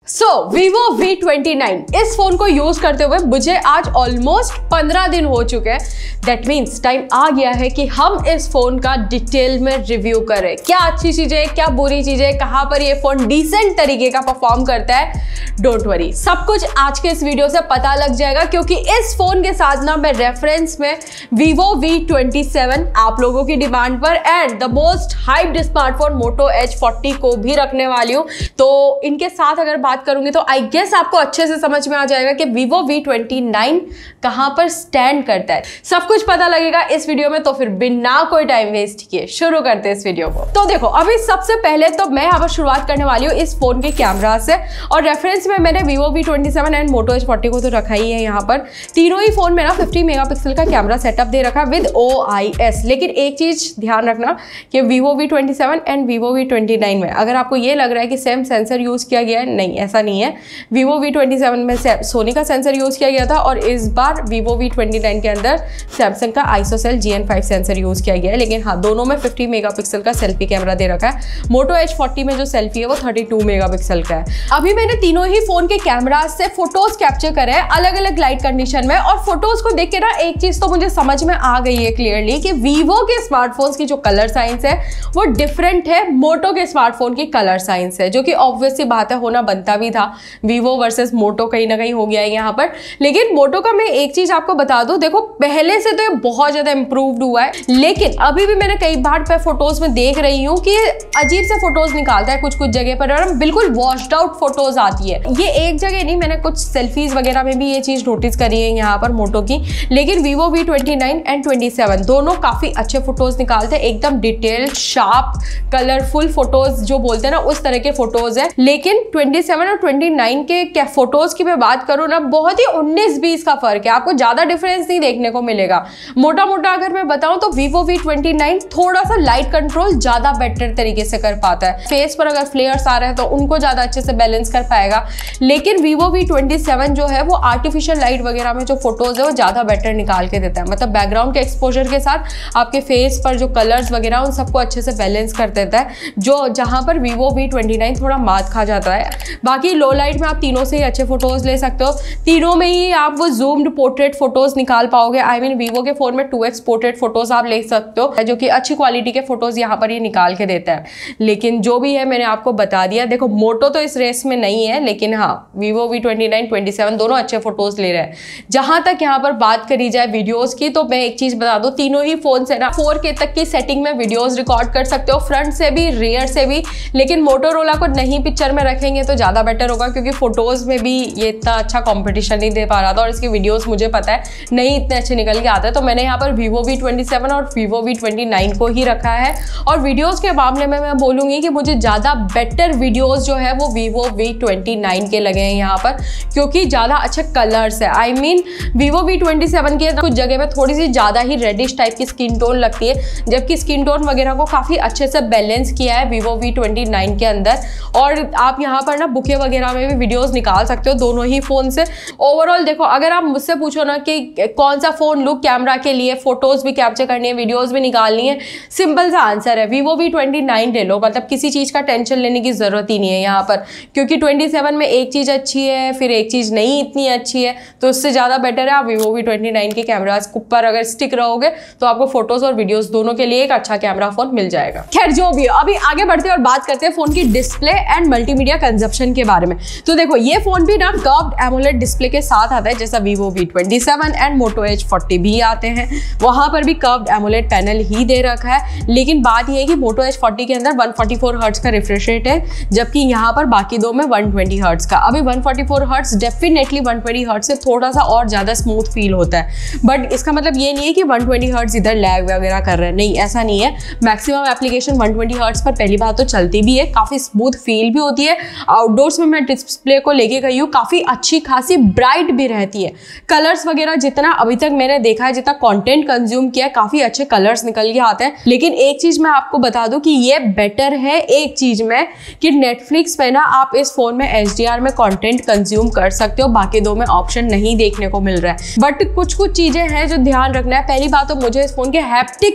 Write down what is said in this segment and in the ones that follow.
सो Vivo V29 इस phone को use करते हुए मुझे आज ऑलमोस्ट 15 दिन हो चुके हैं। दैट मीन्स टाइम आ गया है कि हम इस फोन का डिटेल में रिव्यू करें, क्या अच्छी चीजें क्या बुरी चीजें, कहां पर ये फोन डिसेंट तरीके का परफॉर्म करता है। डोंट वरी, सब कुछ आज के इस वीडियो से पता लग जाएगा, क्योंकि इस फोन के साथ ना मैं रेफरेंस में Vivo V27 आप लोगों की डिमांड पर and the most hyped smartphone Moto H40 को भी रखने वाली हूं। तो इनके साथ अगर बात करूंगी तो आई गेस आपको अच्छे से समझ में आ जाएगा कि Vivo V29 कहां पर स्टैंड करता है। सब कुछ पता लगेगा इस वीडियो में, तो फिर बिना कोई टाइम वेस्ट किए शुरू करते हैं इस वीडियो को। तो देखो, अभी सबसे पहले तो मैं यहाँ पर शुरुआत करने वाली हूँ इस फोन के कैमरा से, और रेफरेंस में मैंने Vivo V27 and Moto H40 को तो रखा ही है। यहाँ पर तीनों ही फोन में ना 50 मेगापिक्सल का कैमरा सेटअप दे रखा है विद OIS। लेकिन एक चीज ध्यान रखना कि Vivo V27 and Vivo V29 में अगर आपको ये लग रहा है कि सेम सेंसर यूज किया गया है, नहीं ऐसा नहीं है। Vivo V27 में सोनी का सेंसर यूज किया गया था और इस बार Vivo V29 के अंदर सैमसंग का ISOCELL GN5 सेंसर यूज किया गया है। लेकिन हाँ, दोनों में 50 मेगापिक्सल का सेल्फी कैमरा दे रखा है। Moto H40 में जो सेल्फी है वो 32 मेगापिक्सल का है। अभी मैंने तीनों ही फोन के कैमरा से फोटोज कैप्चर करे हैं अलग अलग लाइट कंडीशन में, और फोटोज को देख के ना एक चीज तो मुझे समझ में आ गई है क्लियरली कि Vivo के स्मार्टफोन्स की जो कलर साइंस है वो डिफरेंट है Moto के स्मार्टफोन की कलर साइंस है, जो कि ऑब्वियसली बात है, होना बनता भी था। Vivo वर्सेस Moto कहीं ना कहीं हो गया है यहाँ पर। लेकिन Moto का मैं एक चीज आपको बता दूं, देखो पहले से तो ये बहुत ज्यादा इंप्रूव्ड हुआ है, लेकिन अभी भी मैंने कई बार पे फोटोज में देख रही हूँ कि अजीब से फोटोज निकालता है कुछ जगह पर, और बिल्कुल वॉश्ड आउट फोटोज आती है। ये एक जगह नहीं, मैंने कुछ सेल्फीज वगैरह में भी ये चीज नोटिस करी है यहाँ पर Moto की। लेकिन Vivo V29 एंड 27 दोनों काफी अच्छे फोटोज निकालते हैं, एकदम डिटेल्ड शार्प कलरफुल फोटोज जो बोलते हैं ना, उस तरह के फोटोज है। लेकिन 27 और 29 के फोटोज की मैं बात करूँ ना, बहुत ही 19-20 का फर्क है, आपको ज्यादा डिफरेंस नहीं देखने को मिलेगा। मोटा मोटा अगर मैं बताऊं तो Vivo V29 थोड़ा सा लाइट कंट्रोल ज्यादा बेटर तरीके से कर पाता है। फेस पर अगर फ्लेयर्स आ रहे हैं तो उनको ज्यादा अच्छे से बैलेंस कर पाएगा। लेकिन Vivo V27 जो है वो आर्टिफिशियल लाइट वगैरह में जो फोटोज है वो ज्यादा बेटर निकाल के देता है, मतलब बैकग्राउंड के एक्सपोजर के साथ आपके फेस पर जो कलर्स वगैरह उन सबको अच्छे से बैलेंस कर देता है, जो जहां पर Vivo V29 थोड़ा मात खा जाता है। बाकी लो लाइट में आप तीनों से ही अच्छे फोटोज ले सकते हो, तीनों में ही आप वो जूम्ड पोर्ट्रेट फोटोज निकाल पाओगे। आई मीन Vivo के फोन में 2x पोर्ट्रेट फोटोज आप ले सकते हो, जो कि अच्छी क्वालिटी के फोटोज यहाँ पर ये निकाल के देता है। लेकिन जो भी है मैंने आपको बता दिया। देखो, Moto तो इस रेस में नहीं है, लेकिन हाँ Vivo V29 27 दोनों अच्छे फोटोज ले रहे हैं। जहां तक यहाँ पर बात करी जाए वीडियोस की, तो मैं एक चीज बता दूं, तीनों ही फोन से ना 4K तक की सेटिंग में वीडियोस रिकॉर्ड कर सकते हो, फ्रंट से भी रियर से भी। लेकिन Motorola को नहीं पिक्चर में रखेंगे तो ज्यादा बेटर होगा, क्योंकि फोटोज में भी ये इतना अच्छा कॉम्पिटिशन नहीं दे पा रहा था, और इसकी वीडियोस मुझे पता है नहीं इतने अच्छे निकल के आते हैं। तो मैंने यहाँ पर Vivo V27 और Vivo V29 को ही रखा है। और वीडियोस के मामले में मैं बोलूंगी कि मुझे ज्यादा बेटर वीडियोस जो है वो Vivo V29 के लगे हैं यहाँ पर, क्योंकि ज्यादा अच्छे कलर्स है। आई मीन Vivo V27 के कुछ जगह में थोड़ी सी ज्यादा ही रेडिश टाइप की स्किन टोन लगती है, जबकि स्किन टोन वगैरह को काफी अच्छे से बैलेंस किया है Vivo V29 के अंदर। और आप यहाँ पर ना बुके वगैरह में भी वीडियोस निकाल सकते हो दोनों ही फोन से। ओवरऑल देखो, अगर आप मुझसे पूछो ना कि कौन सा फोन लुक कैमरा के लिए, फोटोज भी कैप्चर करनी है, वीडियोस भी निकालनी है, सिंपल सा आंसर है Vivo V29 ले लो। मतलब किसी चीज का टेंशन लेने की जरूरत ही नहीं है यहाँ पर, क्योंकि 27 में एक चीज अच्छी है फिर एक चीज नहीं इतनी अच्छी है, तो उससे ज्यादा बेटर है आप Vivo V29 के कैमरास पर अगर स्टिक रहोगे तो आपको फोटोज और वीडियोस दोनों के लिए एक अच्छा कैमरा फोन मिल जाएगा। खैर जो भी है, अभी आगे बढ़ते हैं और बात करते हैं फोन की डिस्प्ले एंड मल्टीमीडिया कंजप्शन के बारे में। तो देखो, ये फोन भी ना कर्व्ड एमोलेड डिस्प्ले के साथ आता है, जैसा Vivo V27 and Moto H40 भी आते हैं, वहां पर भी कर्व्ड एमोलेड पैनल ही दे रखा है। लेकिन बात यह है कि Moto H40 के अंदर 144 हर्ट्ज का रिफ्रेश रेट है, जबकि यहाँ पर बाकी दो में 120 हर्ट्ज का। अभी 144 हर्ट्ज डेफिनेटली 120 हर्ट्ज से थोड़ा सा और ज्यादा स्मूथ फील होता है, बट इसका मतलब ये नहीं है कि 120 हर्ट्ज इधर लैग वगैरह कर रहे हैं, नहीं ऐसा नहीं है। मैक्सिमम एप्लीकेशन 120 हर्ट्ज पर पहली बात तो चलती भी है, काफी स्मूथ फील भी होती है। आउटडोर्स में मैं डिस्प्ले को लेके गई हूँ, काफी अच्छी खासी ब्राइट भी रहती है। कलर्स वगैरह जितना अभी तक मैंने देखा है, जितना कंटेंट कंज्यूम किया है, काफी अच्छे कलर्स निकल के आते हैं। लेकिन एक चीज मैं आपको बता दूं कि ये बेटर है एक चीज में कि नेटफ्लिक्स पे ना आप इस फोन में HDR में कंटेंट कंज्यूम कर सकते हो, बाकी दो में ऑप्शन नहीं देखने को मिल रहा है। बट कुछ चीजें हैं जो ध्यान रखना है। पहली बात तो मुझे इस फोन के हैप्टिक्स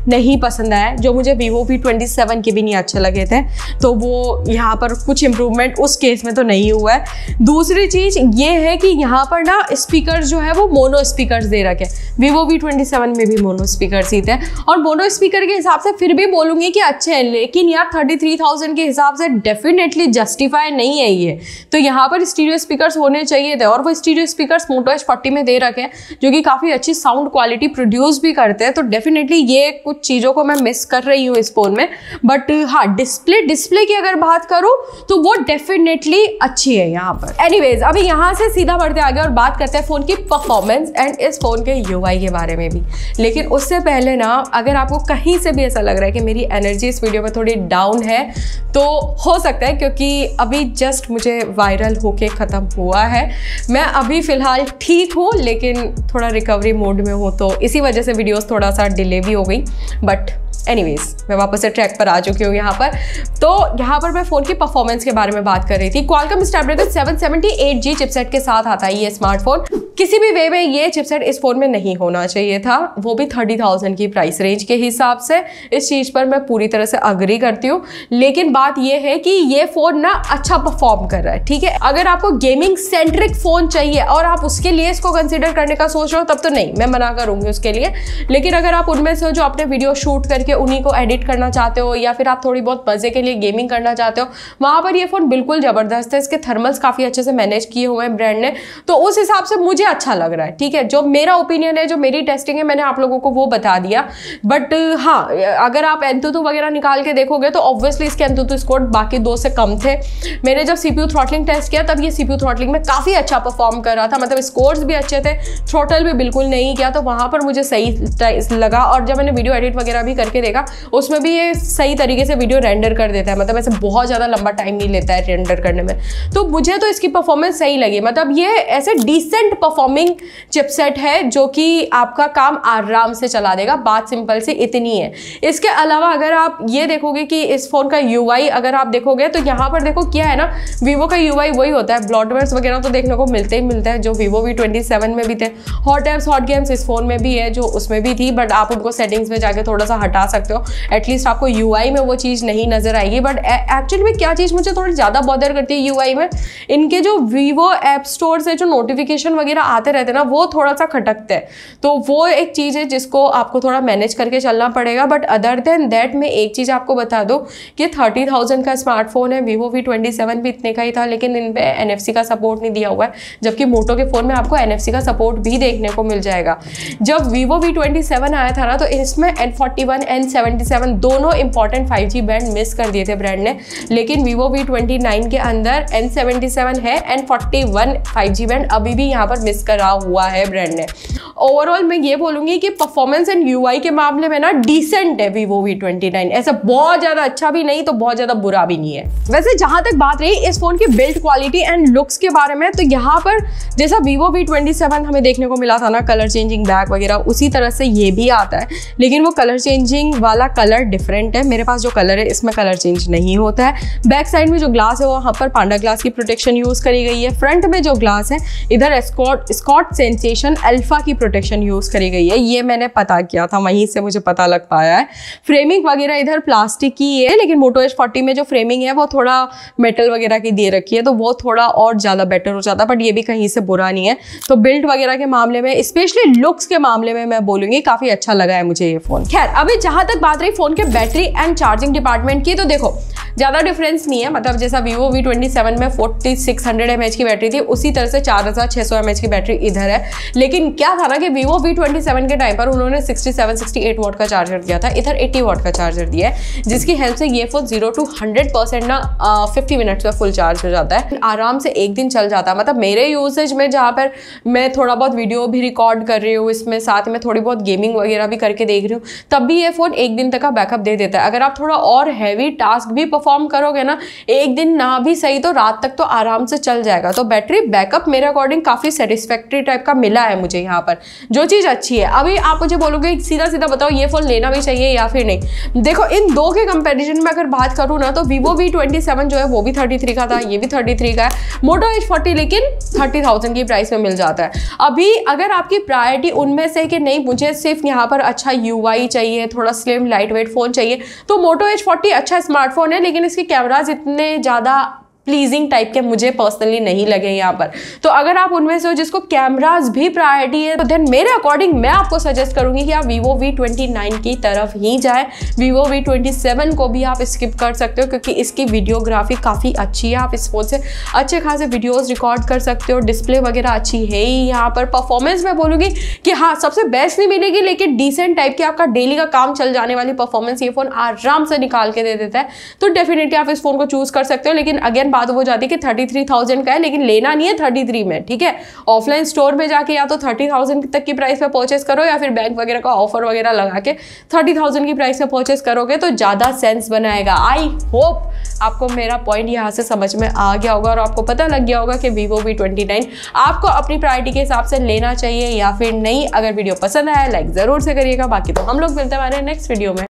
नहीं पसंद आया, जो मुझे Vivo V27 के भी नहीं अच्छे लगे थे। तो वो यहाँ पर कुछ इम्प्रूवमेंट उस केस में तो नहीं हुआ है। दूसरी चीज़ ये है कि यहाँ पर ना स्पीकर जो है वो मोनो स्पीकर दे रखे। Vivo V27 में भी मोनो स्पीकर ही थे, और मोनो स्पीकर के हिसाब से फिर भी बोलूँगी कि अच्छे हैं, लेकिन यार 33,000 के हिसाब से डेफिनेटली जस्टिफाई नहीं है ये। तो यहाँ पर स्टीरियो स्पीकर्स होने चाहिए थे, और वो स्टीरियो स्पीकर्स Moto H40 में दे रखे हैं, जो कि काफ़ी अच्छी साउंड क्वालिटी प्रोड्यूस भी करते हैं। तो डेफिनेटली ये कुछ चीज़ों को मैं मिस कर रही हूँ इस फोन में। बट हाँ, डिस्प्ले की अगर बात करूँ तो वो डेफिनेटली अच्छी है यहाँ पर। एनीवेज, अभी यहाँ से सीधा बढ़ते आगे और बात करते हैं फ़ोन की परफॉर्मेंस एंड इस फ़ोन के UI के बारे में भी। लेकिन उससे पहले ना, अगर आपको कहीं से भी ऐसा लग रहा है कि मेरी एनर्जी इस वीडियो में थोड़ी डाउन है, तो हो सकता है क्योंकि अभी जस्ट मुझे वायरल होके ख़त्म हुआ है। मैं अभी फ़िलहाल ठीक हूँ, लेकिन थोड़ा रिकवरी मोड में हूँ, तो इसी वजह से वीडियोस थोड़ा सा डिले भी हो गई। बट एनीवेज, मैं वापस से ट्रैक पर आ चुकी हूँ यहाँ पर। तो यहाँ पर मैं फ़ोन की परफॉर्मेंस के बारे में बात कर रही थी। Qualcomm Snapdragon 778G चिपसेट के साथ आता है ये स्मार्टफोन। किसी भी वे में ये चिपसेट इस फोन में नहीं होना चाहिए था, वो भी 30,000 की प्राइस रेंज के हिसाब से। इस चीज़ पर मैं पूरी तरह से अग्री करती हूँ, लेकिन बात ये है कि ये फ़ोन ना अच्छा परफॉर्म कर रहा है, ठीक है। अगर आपको गेमिंग सेंट्रिक फ़ोन चाहिए और आप उसके लिए इसको कंसिडर करने का सोच रहे हो, तब तो नहीं, मैं मना करूँगी उसके लिए। लेकिन अगर आप उनमें से जो अपने वीडियो शूट करके उन्हीं को एडिट करना चाहते हो, या फिर आप थोड़ी बहुत मजे के लिए गेमिंग करना चाहते हो, वहाँ पर ये फ़ोन बिल्कुल ज़बरदस्त है। इसके थर्मल्स काफ़ी अच्छे से मैनेज किए हुए हैं ब्रांड ने, तो उस हिसाब से मुझे अच्छा लग रहा है, ठीक है। जो मेरा ओपिनियन है, जो मेरी टेस्टिंग है, मैंने आप लोगों को वो बता दिया। बट हाँ, अगर आप एंतुतु वगैरह निकाल के देखोगे तो ऑब्वियसली इसके एंतुतु स्कोर बाकी दो से कम थे। मैंने जब CPU थ्रॉटलिंग टेस्ट किया, तब ये CPU थ्रॉटलिंग में काफ़ी अच्छा परफॉर्म कर रहा था, मतलब स्कोर्स भी अच्छे थे, थ्रॉटल भी बिल्कुल नहीं किया, तो वहाँ पर मुझे सही लगा। और जब मैंने वीडियो एडिट वगैरह भी करके देखा, उसमें भी ये सही तरीके से वीडियो रेंडर कर देता है, मतलब ऐसे बहुत ज़्यादा लंबा टाइम नहीं लेता है रेंडर करने में। तो मुझे तो इसकी परफॉर्मेंस सही लगी, मतलब ये ऐसे डिसेंट परफॉर्मिंग चिपसेट है जो कि आपका काम आराम से चला देगा। बात सिंपल सी इतनी है। इसके अलावा अगर आप ये देखोगे कि इस फोन का UI अगर आप देखोगे, तो यहाँ पर देखो क्या है ना, Vivo का UI वही होता है, ब्लॉटवेयर्स वगैरह तो देखने को मिलते ही मिलते हैं, जो Vivo V27 में भी थे। हॉट एप्स हॉट गेम्स इस फोन में भी है, जो उसमें भी थी, बट आप उनको सेटिंग्स में जाके थोड़ा सा हटा सकते हो, एटलीस्ट आपको UI में वो चीज़ नहीं नजर आएगी। बट एक्चुअली में क्या चीज़ मुझे थोड़ी ज़्यादा बॉदर करती है UI में, इनके जो Vivo ऐप स्टोर से जो नोटिफिकेशन वगैरह आते रहते हैं ना, वो थोड़ा सा खटकते हैं। तो वो एक चीज़ है जिसको आपको थोड़ा मैनेज करके चलना पड़ेगा। बट अदर देन दैट, मैं एक चीज़ आपको बता दूं कि 30,000 का स्मार्टफोन है, Vivo V27 भी इतने का ही था, लेकिन इन पे NFC का सपोर्ट नहीं दिया हुआ है, जबकि मोटो के फ़ोन में आपको NFC का सपोर्ट भी देखने को मिल जाएगा। जब Vivo V27 आया था ना, तो इसमें N41 N77 दोनों इंपॉर्टेंट 5G बैंड मिस कर दिए थे ब्रांड ने, लेकिन Vivo V29 के अंदर N77 है, N41 5G बैंड अभी भी यहाँ पर मिस करा हुआ है ब्रांड ने। ओवरऑल मैं ये बोलूँगी कि परफॉर्मेंस एंड UI के मामले में ना डिसेंट है Vivo V29, ऐसा बहुत ज़्यादा अच्छा भी नहीं तो बहुत ज़्यादा बुरा भी नहीं है। वैसे जहाँ तक बात रही इस फोन की बिल्ड क्वालिटी एंड लुक्स के बारे में, तो यहाँ पर जैसा Vivo V27 हमें देखने को मिला था ना, कलर चेंजिंग बैक वगैरह, उसी तरह से ये भी आता है, लेकिन वो कलर चेंजिंग वाला कलर डिफरेंट है। मेरे पास जो कलर है इसमें कलर चेंज नहीं होता है। बैक साइड में जो ग्लास है वहाँ पर पांडा ग्लास की प्रोटेक्शन यूज़ करी गई है। फ्रंट में जो ग्लास है इधर स्कॉट सेंसेशन अल्फा की प्रोटेक्शन यूज़ करी गई है, ये मैंने पता किया था, वहीं से मुझे पता लग पाया है। फ्रेमिंग वगैरह इधर प्लास्टिक की है, लेकिन Moto H40 में जो फ्रेमिंग है वो थोड़ा मेटल वगैरह की दे रखी है, तो वो थोड़ा और ज़्यादा बेटर हो जाता, बट ये भी कहीं से बुरा नहीं है। तो बिल्ड वगैरह के मामले में, स्पेशली लुक्स के मामले में मैं बोलूँगी काफ़ी अच्छा लगा है मुझे ये फ़ोन। खैर, अभी जहाँ तक बात रही फ़ोन के बैटरी एंड चार्जिंग डिपार्टमेंट की, तो देखो ज़्यादा डिफरेंस नहीं है, मतलब जैसा Vivo V27 में 4600 mAh की बैटरी थी, उसी तरह से 4600 mAh की बैटरी इधर है। लेकिन क्या था ना कि Vivo V27 के टाइम पर उन्होंने 67-68 वाट का चार्जर दिया था, इधर 80 वाट का चार्जर दिया है, जिसकी हेल्प से ये फोन 0 to 100% ना 50 मिनट्स में फुल चार्ज हो जाता है, आराम से एक दिन चल जाता है। मतलब मेरे यूसेज में, जहाँ पर मैं थोड़ा बहुत वीडियो भी रिकॉर्ड कर रही हूँ, इसमें साथ में थोड़ी बहुत गेमिंग वगैरह भी करके देख रही हूँ, तब भी ये फ़ोन एक दिन तक का बैकअप दे देता है। अगर आप थोड़ा और हैवी टास्क भी परफॉर्म करोगे ना, एक दिन ना भी सही तो रात तक तो आराम से चल जाएगा। तो बैटरी बैकअप मेरे अकॉर्डिंग काफ़ी सेटिस्फाई सेटिस्फैक्ट्री टाइप का मिला है मुझे यहाँ पर, जो चीज़ अच्छी है। अभी आप मुझे बोलोगे सीधा सीधा बताओ ये फ़ोन लेना भी चाहिए या फिर नहीं। देखो इन दो के कंपैरिजन में अगर बात करूँ ना तो Vivo V27 जो है वो भी 33 का था, ये भी 33 का है। Moto H40 लेकिन 30,000 की प्राइस में मिल जाता है। अभी अगर आपकी प्रायोरिटी उनमें से कि नहीं मुझे सिर्फ यहाँ पर अच्छा UI चाहिए, थोड़ा स्लिम लाइट वेट फ़ोन चाहिए, तो Moto H40 अच्छा स्मार्टफोन है, लेकिन इसके कैमराज इतने ज़्यादा प्लीजिंग टाइप के मुझे पर्सनली नहीं लगे यहाँ पर। तो अगर आप उनमें से हो जिसको कैमराज भी प्रायोरिटी है तो देन मेरे अकॉर्डिंग मैं आपको सजेस्ट करूंगी कि आप Vivo V29 की तरफ ही जाएं। Vivo V27 को भी आप स्किप कर सकते हो क्योंकि इसकी वीडियोग्राफी काफ़ी अच्छी है, आप इस फोन से अच्छे खासे वीडियोज़ रिकॉर्ड कर सकते हो, डिस्प्ले वगैरह अच्छी है ही। यहाँ पर परफॉर्मेंस मैं बोलूँगी कि हाँ सबसे बेस्ट नहीं मिलेगी, लेकिन डिसेंट टाइप की आपका डेली का काम चल जाने वाली परफॉर्मेंस ये फ़ोन आराम से निकाल के दे देता है। तो डेफिनेटली आप इस फोन को चूज़ कर सकते हो। लेकिन अगेन बात हो जाती है कि 33,000 का है, लेकिन लेना नहीं है 33 में, ठीक है। ऑफलाइन स्टोर में जाके या तो 30,000 तक की प्राइस पे परचेस करो या फिर बैंक वगैरह का ऑफर वगैरह लगा के 30,000 की प्राइस पे परचेस करोगे तो ज़्यादा सेंस बनाएगा। आई होप आपको मेरा पॉइंट यहाँ से समझ में आ गया होगा और आपको पता लग गया होगा कि Vivo V29 आपको अपनी प्रायोरिटी के हिसाब से लेना चाहिए या फिर नहीं। अगर वीडियो पसंद आया लाइक ज़रूर से करिएगा, बाकी तो हम लोग मिलते हैं हमारे नेक्स्ट वीडियो में।